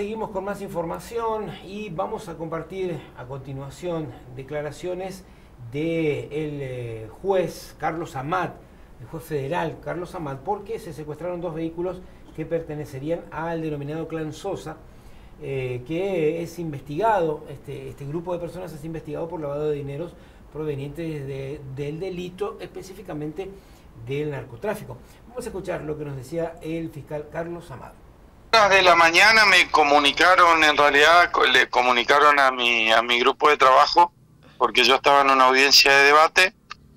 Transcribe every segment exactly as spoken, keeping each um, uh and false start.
seguimos con más información y vamos a compartir a continuación declaraciones del eh, juez Carlos Amat, el juez federal Carlos Amat, porque se secuestraron dos vehículos que pertenecerían al denominado Clan Sosa, eh, que es investigado, este, este grupo de personas es investigado por lavado de dineros provenientes de, del delito, específicamente del narcotráfico. Vamos a escuchar lo que nos decía el fiscal Carlos Amat. De la mañana me comunicaron, en realidad le comunicaron a mi, a mi grupo de trabajo, porque yo estaba en una audiencia de debate,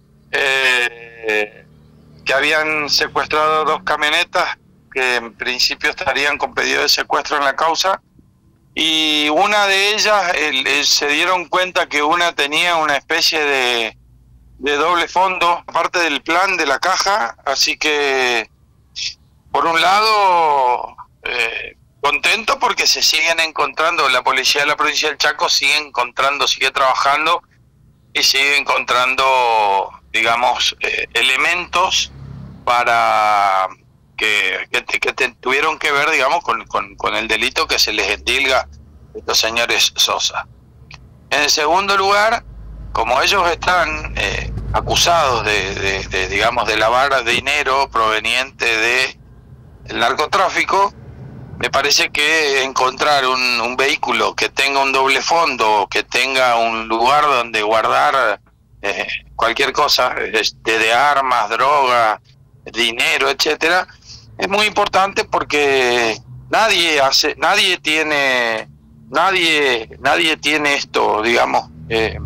eh, que habían secuestrado dos camionetas que en principio estarían con pedido de secuestro en la causa, y una de ellas el, el, se dieron cuenta que una tenía una especie de, de doble fondo, aparte del plan de la caja, así que por un lado eh, contento porque se siguen encontrando, la policía de la provincia del Chaco sigue encontrando, sigue trabajando y sigue encontrando, digamos, eh, elementos para que, que, que te, tuvieron que ver, digamos, con, con, con el delito que se les endilga a estos señores Sosa. En el segundo lugar, como ellos están eh, acusados de, de, de, digamos, de lavar dinero proveniente de el narcotráfico, me parece que encontrar un, un vehículo que tenga un doble fondo, que tenga un lugar donde guardar eh, cualquier cosa, desde armas, droga, dinero, etcétera, es muy importante porque nadie hace, nadie tiene, nadie, nadie tiene esto, digamos, eh,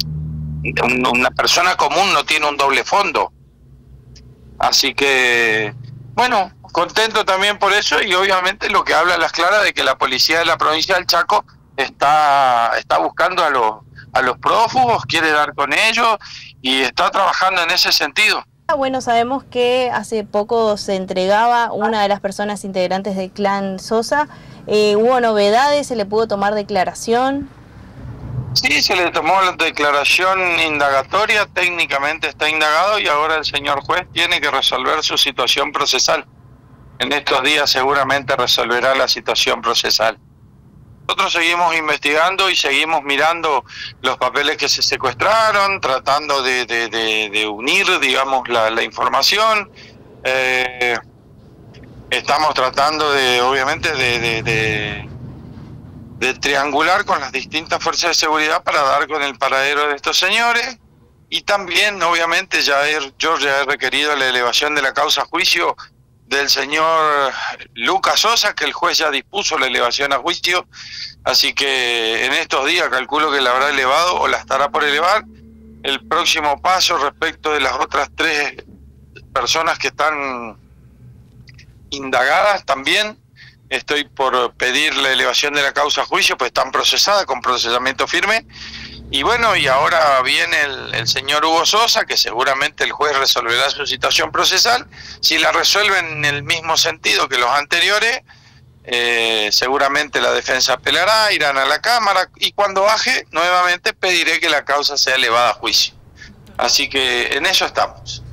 una persona común no tiene un doble fondo, así que bueno, contento también por eso, y obviamente lo que habla a las claras de que la policía de la provincia del Chaco está, está buscando a los, a los prófugos, quiere dar con ellos y está trabajando en ese sentido. Bueno, sabemos que hace poco se entregaba una de las personas integrantes del Clan Sosa. Eh, ¿Hubo novedades? ¿Se le pudo tomar declaración? Sí, se le tomó la declaración indagatoria, técnicamente está indagado y ahora el señor juez tiene que resolver su situación procesal. En estos días seguramente resolverá la situación procesal. Nosotros seguimos investigando y seguimos mirando los papeles que se secuestraron, tratando de, de, de, de unir, digamos, la, la información. Eh, estamos tratando de, obviamente, de... de, de de triangular con las distintas fuerzas de seguridad para dar con el paradero de estos señores, y también obviamente ya he, yo ya he requerido la elevación de la causa a juicio del señor Lucas Sosa, que el juez ya dispuso la elevación a juicio, así que en estos días calculo que la habrá elevado o la estará por elevar. El próximo paso respecto de las otras tres personas que están indagadas también, estoy por pedir la elevación de la causa a juicio, pues están procesadas con procesamiento firme. Y bueno, y ahora viene el, el señor Hugo Sosa, que seguramente el juez resolverá su situación procesal. Si la resuelven en el mismo sentido que los anteriores, eh, seguramente la defensa apelará, irán a la Cámara, y cuando baje, nuevamente pediré que la causa sea elevada a juicio. Así que en eso estamos.